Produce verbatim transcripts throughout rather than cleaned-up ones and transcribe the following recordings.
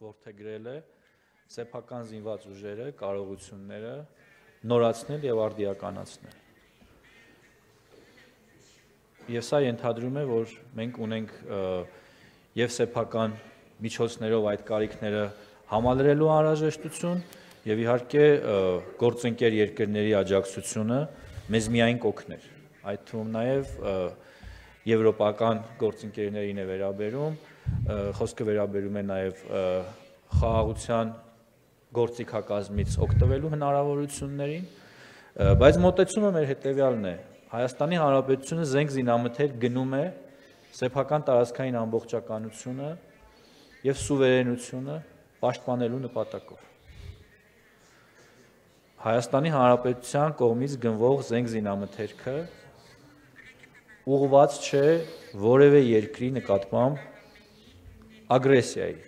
որդեգրել է սեփական զինված ուժերը, կարողությունները նորացնել եւ արդիականացնել։ Եվ սա ենթադրում է, որ մենք ունենք եւ սեփական միջոցներով այդ կարիքները համալրելու անհրաժեշտություն եւ իհարկե գործընկեր երկրների աջակցությունը մեզ միայն կօգներ։ Այդ թվում նաեւ եվրոպական գործընկերներին է վերաբերում, խոսքը վերաբերում է նաեւ խաղաղության գործիքակազմից օգտվելու հնարավորություններին, բայց մոտեցումը մեր հետեւյալն է. Հայաստանի Հանրապետությունը զենք զինամթերք գնում է սեփական տարածքային ամբողջականությունը եւ սուվերենությունը պաշտպանելու նպատակով։ Հայաստանի Հանրապետության կողմից գնվող զենք զինամթերքը ուղղված չէ որևէ երկրի նկատմամբ ագրեսիայի։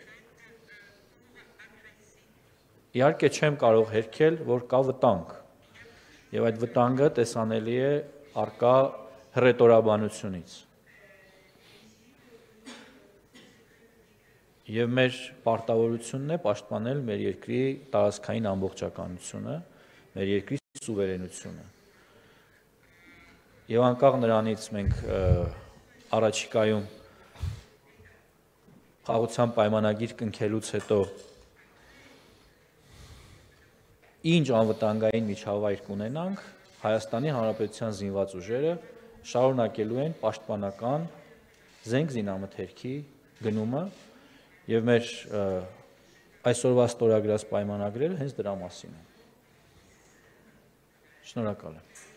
Իհարկե չեմ կարող հերքել, որ կա վտանգ, եւ այդ վտանգը տեսանելի է արկա հռետորաբանությունից։ Եվ մեր պարտավորությունն է պաշտպանել մեր երկրի տարածքային ամբողջականությունը, մեր երկրի սուվերենությունը։ Եվ անկախ նրանից մենք առաջիկայում խաղաղության պայմանագիր կնքելուց հետո ինչ անվտանգային միջավայր կունենանք, Հայաստանի Հանրապետության զինված ուժերը շարունակելու են պաշտպանական զենք զինամթերքի գնումը եւ մեր այսօրվա ստորագրած պայմանագրերը հենց դրա մասին են։ Շնորհակալ եմ։